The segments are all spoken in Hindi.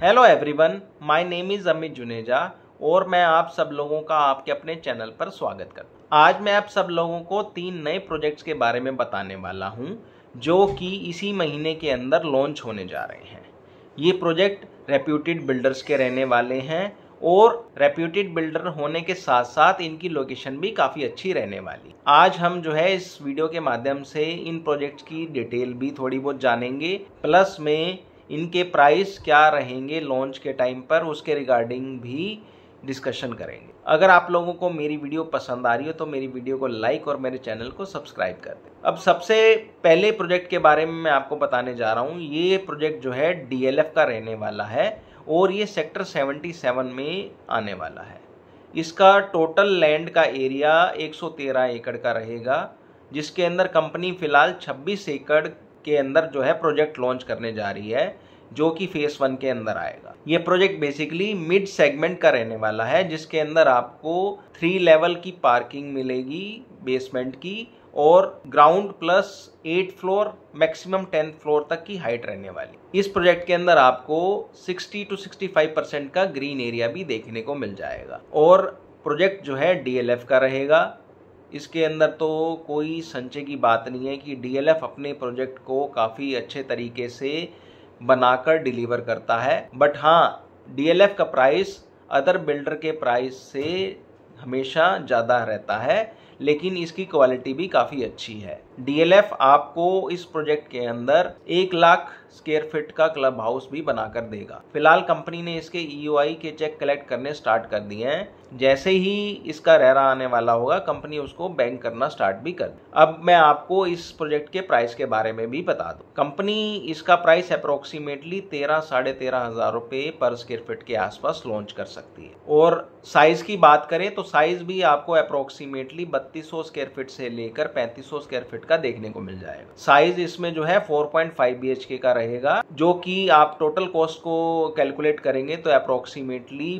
Hello everyone, my name is Amit Juneja और मैं आप सब लोगों का आपके अपने चैनल पर स्वागत करता हूँ। आज मैं आप सब लोगों को 3 नए प्रोजेक्ट्स के बारे में बताने वाला हूँ जो कि इसी महीने के अंदर लॉन्च होने जा रहे हैं। ये प्रोजेक्ट रेप्यूटेड बिल्डर्स के रहने वाले हैं और रेप्यूटेड बिल्डर होने के साथ साथ इनकी लोकेशन भी काफ़ी अच्छी रहने वाली। आज हम जो है इस वीडियो के माध्यम से इन प्रोजेक्ट्स की डिटेल भी थोड़ी बहुत जानेंगे, प्लस में इनके प्राइस क्या रहेंगे लॉन्च के टाइम पर उसके रिगार्डिंग भी डिस्कशन करेंगे। अगर आप लोगों को मेरी वीडियो पसंद आ रही हो तो मेरी वीडियो को लाइक और मेरे चैनल को सब्सक्राइब कर दें। अब सबसे पहले प्रोजेक्ट के बारे में मैं आपको बताने जा रहा हूँ। ये प्रोजेक्ट जो है DLF का रहने वाला है और ये सेक्टर 77 में आने वाला है। इसका टोटल लैंड का एरिया 113 एकड़ का रहेगा, जिसके अंदर कंपनी फिलहाल 26 एकड़ के अंदर जो है प्रोजेक्ट लॉन्च करने जा रही है, जो कि फेस 1 के अंदर आएगा। ये प्रोजेक्ट बेसिकली मिड सेगमेंट का रहने वाला है, जिसके अंदर आपको 3 लेवल की पार्किंग मिलेगी बेसमेंट की और ground plus 8 floor maximum 10th floor तक की हाइट रहने वाली। इस प्रोजेक्ट के अंदर आपको 60 to 65% का ग्रीन एरिया भी देखने को मिल जाएगा और प्रोजेक्ट जो है DLF का रहेगा। इसके अंदर तो कोई संशय की बात नहीं है कि DLF अपने प्रोजेक्ट को काफ़ी अच्छे तरीके से बनाकर डिलीवर करता है। बट हाँ, DLF का प्राइस अदर बिल्डर के प्राइस से हमेशा ज़्यादा रहता है, लेकिन इसकी क्वालिटी भी काफ़ी अच्छी है। DLF आपको इस प्रोजेक्ट के अंदर 1 लाख स्क्वायर फीट का क्लब हाउस भी बनाकर देगा। फिलहाल कंपनी ने इसके EOI के चेक कलेक्ट करने स्टार्ट कर दिए हैं। जैसे ही इसका रेरा आने वाला होगा कंपनी उसको बैंक करना स्टार्ट भी कर। अब मैं आपको इस प्रोजेक्ट के प्राइस के बारे में भी बता दूं। कंपनी इसका प्राइस अप्रोक्सीमेटली 13-13.5 हज़ार रुपये पर स्क्वायर फीट के आसपास लॉन्च कर सकती है। और साइज की बात करें तो साइज भी आपको अप्रोक्सीमेटली 3200 स्क्वायर फीट से लेकर 3500 स्क्वायर फीट का देखने को मिल जाएगा। साइज इसमें जो है 4.5 BHK का रहेगा, जो कि आप टोटल कॉस्ट को कैलकुलेट करेंगे तो अप्रोक्सीमेटली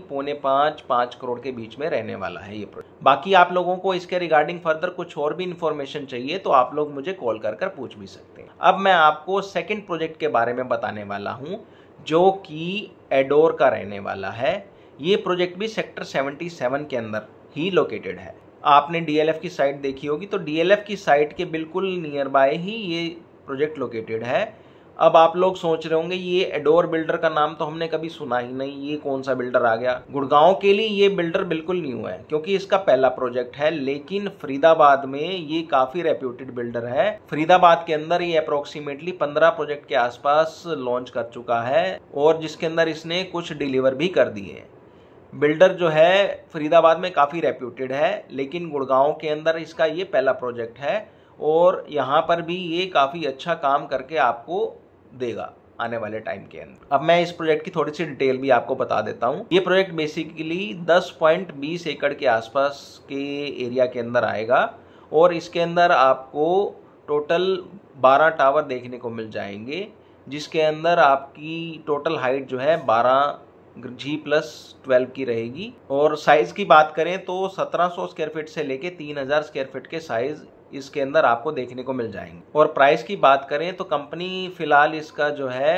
4.5 करोड़ के बीच में रहने वाला है ये प्रोजेक्ट। बाकी आप लोगों को इसके रिगार्डिंग फर्दर कुछ और भी इंफॉर्मेशन चाहिए तो आप लोग मुझे कॉल कर पूछ भी सकते हैं। अब मैं आपको सेकंड प्रोजेक्ट के बारे में बताने वाला हूं, जो कि एडोर का रहने वाला है। ये प्रोजेक्ट भी सेक्टर 77 के अंदर ही लोकेटेड है। आपने DLF की साइट देखी होगी, तो DLF की साइट के बिल्कुल नियर बाय ही ये प्रोजेक्ट लोकेटेड है। अब आप लोग सोच रहे होंगे ये एडोर बिल्डर का नाम तो हमने कभी सुना ही नहीं, ये कौन सा बिल्डर आ गया। गुड़गांव के लिए ये बिल्डर बिल्कुल न्यू है क्योंकि इसका पहला प्रोजेक्ट है, लेकिन फरीदाबाद में ये काफी रेप्यूटेड बिल्डर है। फरीदाबाद के अंदर ये अप्रोक्सीमेटली 15 प्रोजेक्ट के आसपास लॉन्च कर चुका है और जिसके अंदर इसने कुछ डिलीवर भी कर दिए हैं। बिल्डर जो है फरीदाबाद में काफ़ी रेप्यूटेड है, लेकिन गुड़गांव के अंदर इसका ये पहला प्रोजेक्ट है और यहाँ पर भी ये काफ़ी अच्छा काम करके आपको देगा आने वाले टाइम के अंदर। अब मैं इस प्रोजेक्ट की थोड़ी सी डिटेल भी आपको बता देता हूँ। ये प्रोजेक्ट बेसिकली 10.20 एकड़ के आसपास के एरिया के अंदर आएगा और इसके अंदर आपको टोटल 12 टावर देखने को मिल जाएंगे, जिसके अंदर आपकी टोटल हाइट जो है 12G+12 की रहेगी। और साइज की बात करें तो 1700 स्क्वायर फीट से लेके 3000 स्क्वायर फीट के साइज इसके अंदर आपको देखने को मिल जाएंगे। और प्राइस की बात करें तो कंपनी फिलहाल इसका जो है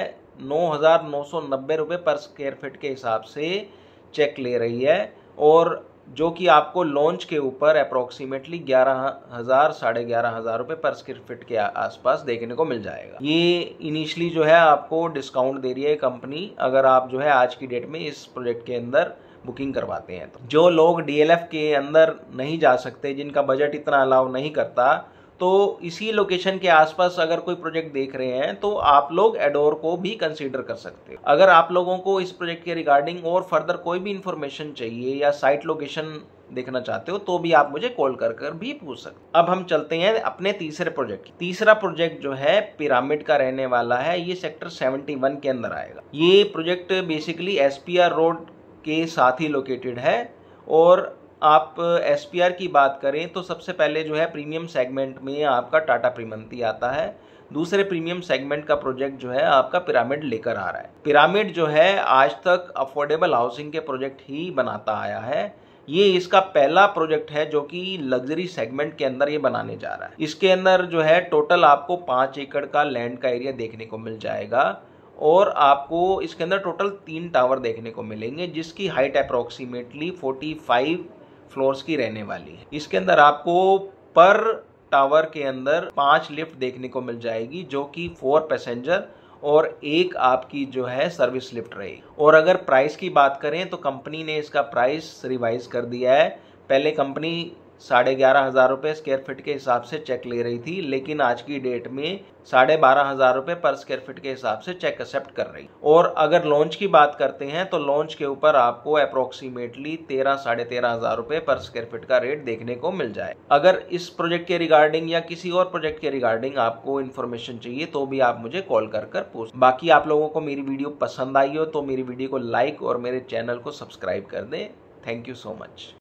9,990 रुपये पर स्क्वायर फीट के हिसाब से चेक ले रही है, और जो कि आपको लॉन्च के ऊपर अप्रोक्सीमेटली 11,000 साढ़े 11,000 रुपये पर स्क्वायर फीट के आसपास देखने को मिल जाएगा। ये इनिशियली जो है आपको डिस्काउंट दे रही है कंपनी, अगर आप जो है आज की डेट में इस प्रोजेक्ट के अंदर बुकिंग करवाते हैं। तो जो लोग DLF के अंदर नहीं जा सकते, जिनका बजट इतना अलाउ नहीं करता, तो इसी लोकेशन के आसपास अगर कोई प्रोजेक्ट देख रहे हैं तो आप लोग एडोर को भी कंसीडर कर सकते हैं। अगर आप लोगों को इस प्रोजेक्ट के रिगार्डिंग और फर्दर कोई भी इंफॉर्मेशन चाहिए या साइट लोकेशन देखना चाहते हो तो भी आप मुझे कॉल कर भी पूछ सकते। अब हम चलते हैं अपने तीसरे प्रोजेक्ट। तीसरा प्रोजेक्ट जो है पिरामिड का रहने वाला है। ये सेक्टर 71 के अंदर आएगा। ये प्रोजेक्ट बेसिकली SPR रोड के साथ ही लोकेटेड है और आप SPR की बात करें तो सबसे पहले जो है प्रीमियम सेगमेंट में आपका टाटा प्रीमंती आता है। दूसरे प्रीमियम सेगमेंट का प्रोजेक्ट जो है आपका पिरामिड लेकर आ रहा है। पिरामिड जो है आज तक अफोर्डेबल हाउसिंग के प्रोजेक्ट ही बनाता आया है। ये इसका पहला प्रोजेक्ट है जो कि लग्जरी सेगमेंट के अंदर ये बनाने जा रहा है। इसके अंदर जो है टोटल आपको 5 एकड़ का लैंड का एरिया देखने को मिल जाएगा और आपको इसके अंदर टोटल 3 टावर देखने को मिलेंगे, जिसकी हाइट अप्रोक्सीमेटली 45 फ्लोर्स की रहने वाली है। इसके अंदर आपको पर टावर के अंदर 5 लिफ्ट देखने को मिल जाएगी, जो कि 4 पैसेंजर और 1 आपकी जो है सर्विस लिफ्ट रहेगी। और अगर प्राइस की बात करें तो कंपनी ने इसका प्राइस रिवाइज कर दिया है। पहले कंपनी 11,500 रुपये स्क्वायर फीट के हिसाब से चेक ले रही थी, लेकिन आज की डेट में 12,500 रुपये पर स्क्वायर फीट के हिसाब से चेक एक्सेप्ट कर रही। और अगर लॉन्च की बात करते हैं तो लॉन्च के ऊपर आपको अप्रोक्सीमेटली 13,500 रुपये पर स्क्वायर फीट का रेट देखने को मिल जाए। अगर इस प्रोजेक्ट के रिगार्डिंग या किसी और प्रोजेक्ट के रिगार्डिंग आपको इन्फॉर्मेशन चाहिए तो भी आप मुझे कॉल कर पूछ। बाकी आप लोगों को मेरी वीडियो पसंद आई हो तो मेरी वीडियो को लाइक और मेरे चैनल को सब्सक्राइब कर दें। Thank you so much.